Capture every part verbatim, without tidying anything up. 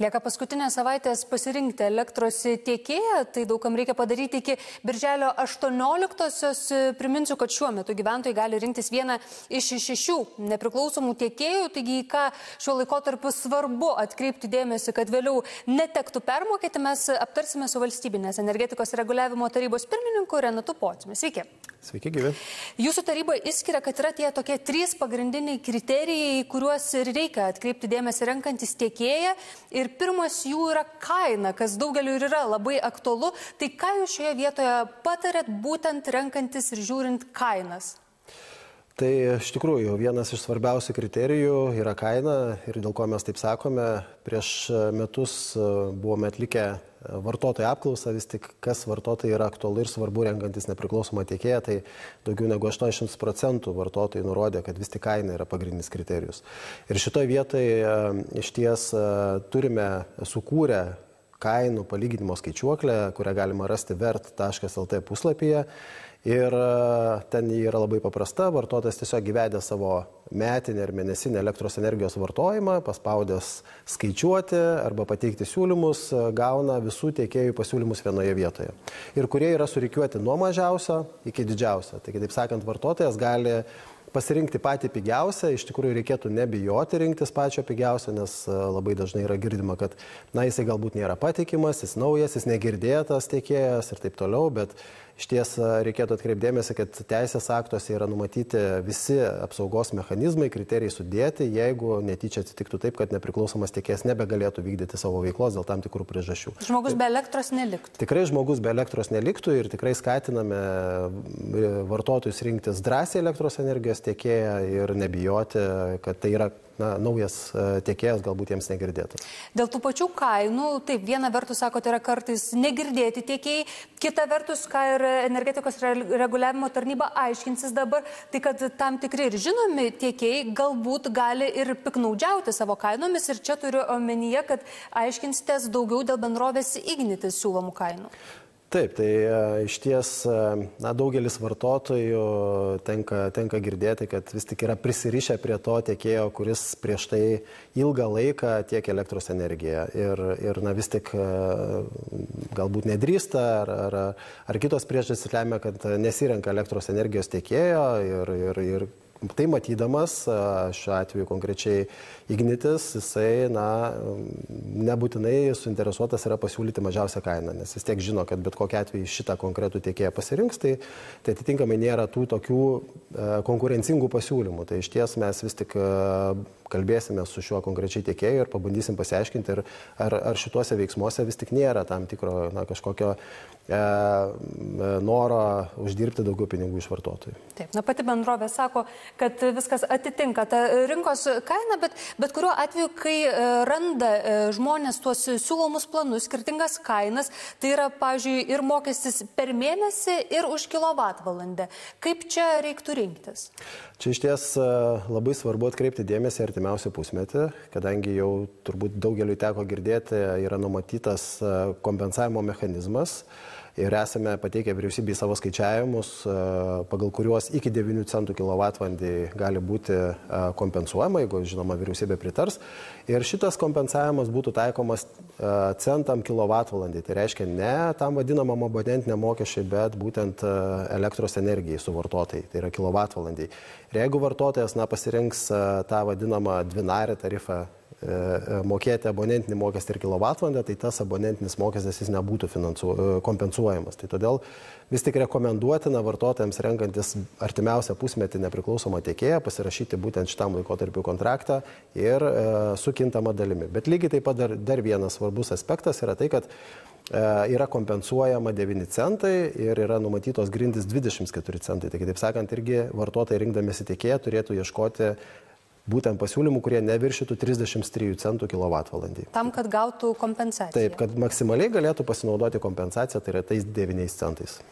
Lieka paskutinės savaitės pasirinkti elektros tiekėją, tai daugam reikia padaryti iki birželio aštuonioliktosios. Priminsiu, kad šiuo metu gyventojai gali rinktis vieną iš šešių nepriklausomų tiekėjų, taigi į ką šiuo laikotarpiu svarbu atkreipti dėmesį, kad vėliau netektų permokėti, mes aptarsime su Valstybinės energetikos reguliavimo tarybos pirmininku Renatu Pociumi. Sveiki. Sveiki, gyvi. Jūsų taryba išskiria, kad yra tie tokie trys pagrindiniai kriterijai, kuriuos ir reikia atkreipti dėmesį renkantis tiekėją. Ir pirmas jų yra kaina, kas daugeliu ir yra labai aktualu. Tai ką jūs šioje vietoje patarėt būtent renkantis ir žiūrint kainas? Tai iš tikrųjų vienas iš svarbiausių kriterijų yra kaina ir dėl ko mes taip sakome, prieš metus buvome atlikę vartotojų apklausą, vis tik kas vartotojai yra aktualu ir svarbu renkantis nepriklausomą tiekėją, tai daugiau negu aštuoniasdešimt procentų vartotojai nurodė, kad vis tik kaina yra pagrindinis kriterijus. Ir šitoje vietoje iš ties turime sukūrę kainų palyginimo skaičiuoklę, kurią galima rasti vert taškas el tė puslapyje. Ir ten jį yra labai paprasta, vartotojas tiesiog įvedė savo metinį ar mėnesinį elektros energijos vartojimą, paspaudęs skaičiuoti arba pateikti siūlymus, gauna visų tiekėjų pasiūlymus vienoje vietoje. Ir kurie yra surikiuoti nuo mažiausio iki didžiausio. Tai kitaip sakant, vartotojas gali pasirinkti patį pigiausią, iš tikrųjų reikėtų nebijoti rinktis pačio pigiausio, nes labai dažnai yra girdima, kad na, jisai galbūt nėra patikimas, jis naujas, jis negirdėtas tiekėjas ir taip toliau, bet iš ties reikėtų atkreipdėmėsi, kad teisės aktuose yra numatyti visi apsaugos mechanizmai, kriterijai sudėti, jeigu netyčia atsitiktų taip, kad nepriklausomas tiekėjas nebegalėtų vykdyti savo veiklos dėl tam tikrų priežasčių. Žmogus be elektros neliktų. Tikrai žmogus be elektros neliktų ir tikrai skatiname vartotojus rinktis drąsiai elektros energijos tiekėją ir nebijoti, kad tai yra na, naujas tiekėjas, galbūt jiems negirdėtas. Dėl tų pačių kainų, taip, viena vertus, sakote, yra kartais negirdėti tiekėjai, kita vertus, ką ir energetikos reguliavimo tarnyba aiškinsis dabar, tai kad tam tikri ir žinomi tiekėjai galbūt gali ir piknaudžiauti savo kainomis ir čia turiu omenyje, kad aiškinsitės daugiau dėl bendrovės Ignitis siūlomų kainų. Taip, tai iš ties na, daugelis vartotojų tenka, tenka girdėti, kad vis tik yra prisirišę prie to tiekėjo, kuris prieš tai ilgą laiką tiekė elektros energiją. Ir, ir na, vis tik galbūt nedrįsta ar, ar, ar kitos priežastys lemia, kad nesirenka elektros energijos tiekėjo ir, ir, ir tai matydamas, šiuo atveju konkrečiai Ignitis, jisai na, nebūtinai suinteresuotas yra pasiūlyti mažiausią kainą, nes vis tiek žino, kad bet kokia atveju šitą konkretų tiekėją pasirinks, tai, tai atitinkamai nėra tų tokių konkurencingų pasiūlymų. Tai iš ties mes vis tik kalbėsime su šiuo konkrečiai tiekėju ir pabandysim pasiaiškinti, ar, ar, ar šituose veiksmuose vis tik nėra tam tikro na, kažkokio e, noro uždirbti daugiau pinigų iš vartotojų. Taip, na pati bendrovė sako, kad viskas atitinka tą rinkos kainą, bet, bet kuriuo atveju, kai randa žmonės tuos siūlomus planus, skirtingas kainas, tai yra, pavyzdžiui, ir mokestis per mėnesį, ir už kilovatvalandę. Kaip čia reiktų rinktis? Čia iš ties labai svarbu atkreipti dėmesį artimiausią pusmetį, kadangi jau turbūt daugeliui teko girdėti, yra numatytas kompensavimo mechanizmas. Ir esame pateikę vyriausybei savo skaičiavimus, pagal kuriuos iki devynių centų kilovatvalandį gali būti kompensuojama, jeigu, žinoma, vyriausybė pritars. Ir šitas kompensavimas būtų taikomas centam kilovatvalandį. Tai reiškia ne tam vadinamam abonentiniam mokesčiui, bet būtent elektros energijai suvartotojai, tai yra kilovatvalandį. Ir jeigu vartotojas na, pasirinks tą vadinamą dvinarį tarifą, mokėti abonentinį mokestį ir kilovatvalandę, tai tas abonentinis mokestis jis nebūtų finansu, kompensuojamas. Tai todėl vis tik rekomenduotina vartotojams renkantis artimiausią pusmetį nepriklausomą tiekėją pasirašyti būtent šitam laikotarpiu kontraktą ir e, su kintama dalimi. Bet lygiai taip pat dar, dar vienas svarbus aspektas yra tai, kad e, yra kompensuojama devyni centai ir yra numatytos grindys dvidešimt keturi centai. Tai kitaip sakant, irgi vartotojai rinkdamiesi tiekėją turėtų ieškoti būtent pasiūlymų, kurie neviršytų trisdešimt trijų centų kilovatvalandį. Tam, kad gautų kompensaciją. Taip, kad maksimaliai galėtų pasinaudoti kompensaciją, tai yra tais devyniais centais.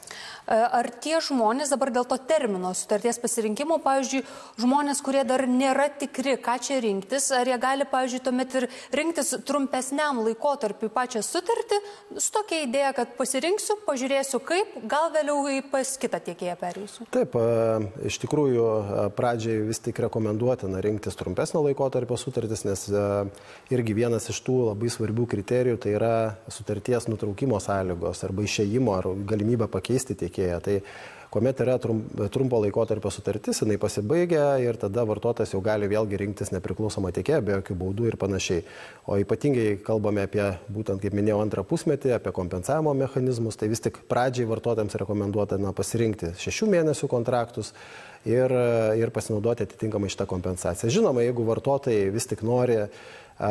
Ar tie žmonės dabar dėl to termino sutarties pasirinkimo, pavyzdžiui, žmonės, kurie dar nėra tikri, ką čia rinktis, ar jie gali, pavyzdžiui, tuomet ir rinktis trumpesniam laikotarpiu pačią sutartį su tokia idėja, kad pasirinksiu, pažiūrėsiu kaip, gal vėliau pas kitą tiekėją perėsiu? Taip, iš tikrųjų pradžiai vis tik rekomenduotina rinktis trumpesnio laikotarpio sutartis, nes irgi vienas iš tų labai svarbių kriterijų tai yra sutarties nutraukimo sąlygos arba išėjimo ar galimybę pakeisti tiekėją. Tai kuomet yra trumpo laikotarpio sutartis, jinai pasibaigia ir tada vartotojas jau gali vėlgi rinktis nepriklausomą tiekėją be jokių baudų ir panašiai. O ypatingai kalbame apie, būtent kaip minėjau, antrą pusmetį, apie kompensavimo mechanizmus, tai vis tik pradžiai vartotojams rekomenduotina pasirinkti šešių mėnesių kontraktus ir, ir pasinaudoti atitinkamai šitą kompensaciją. Žinoma, jeigu vartotojai vis tik nori a,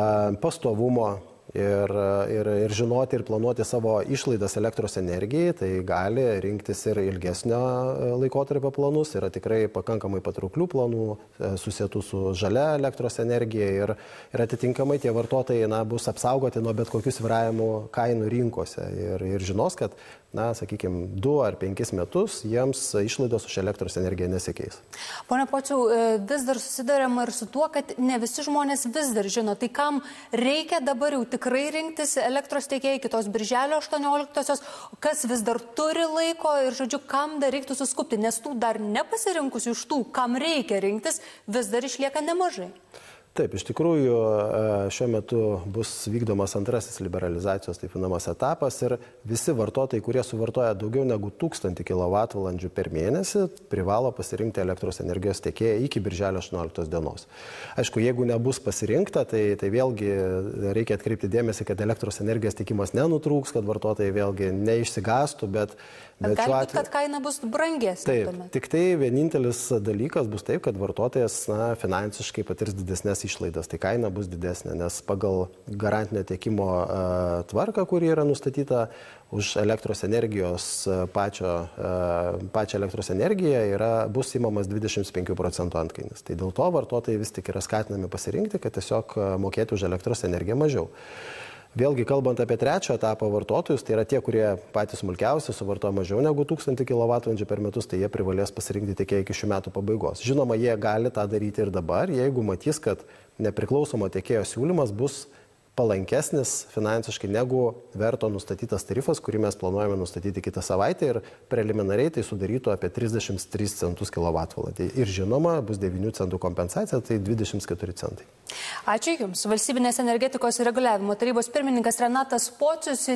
pastovumo, Ir, ir, ir žinoti ir planuoti savo išlaidas elektros energijai, tai gali rinktis ir ilgesnio laikotarpio planus, yra tikrai pakankamai patrauklių planų susietų su žalia elektros energija ir, ir atitinkamai tie vartotojai na, bus apsaugoti nuo bet kokių svyravimų kainų rinkose ir, ir žinos, kad, na, sakykime, du ar penkis metus jiems išlaidos už elektros energiją nesikeis. Pone Pociau, vis dar susidarėma ir su tuo, kad ne visi žmonės vis dar žino, tai kam reikia dabar jau tikrai rinktis elektros tiekėjai kitos birželio aštuonioliktosios, kas vis dar turi laiko ir, žodžiu, kam dar reiktų suskupti, nes tų dar nepasirinkusių iš tų, kam reikia rinktis, vis dar išlieka nemažai. Taip, iš tikrųjų šiuo metu bus vykdomas antrasis liberalizacijos taip vadinamas etapas ir visi vartotojai, kurie suvartoja daugiau negu tūkstantį kilovatvalandžių per mėnesį, privalo pasirinkti elektros energijos tiekėją iki birželio aštuonioliktos dienos. Aišku, jeigu nebus pasirinkta, tai, tai vėlgi reikia atkreipti dėmesį, kad elektros energijos tiekimas nenutrūks, kad vartotojai vėlgi neišsigastų, bet Bet gali būti, kad kaina bus brangesnė. Taip, tik tai vienintelis dalykas bus taip, kad vartotojas na, finansiškai patirs didesnės išlaidas, tai kaina bus didesnė, nes pagal garantinio tiekimo uh, tvarką, kuri yra nustatyta už elektros energijos uh, pačio, uh, pačią elektros energiją, yra, bus įmamas dvidešimt penkių procentų antkainis. Tai dėl to vartotojai vis tik yra skatinami pasirinkti, kad tiesiog uh, mokėti už elektros energiją mažiau. Vėlgi, kalbant apie trečio etapo vartotojus, tai yra tie, kurie patys smulkiausi suvartoja mažiau negu tūkstantį kilovatvalandžių per metus, tai jie privalės pasirinkti tiekėją iki šių metų pabaigos. Žinoma, jie gali tą daryti ir dabar, jeigu matys, kad nepriklausomo tiekėjo siūlymas bus palankesnis finansiškai negu verto nustatytas tarifas, kurį mes planuojame nustatyti kitą savaitę ir preliminariai tai sudarytų apie trisdešimt tris centus kilovatvalandį. Ir žinoma, bus devynių centų kompensacija, tai dvidešimt keturi centai. Ačiū Jums. Valstybinės energetikos reguliavimo tarybos pirmininkas Renatas Pocius.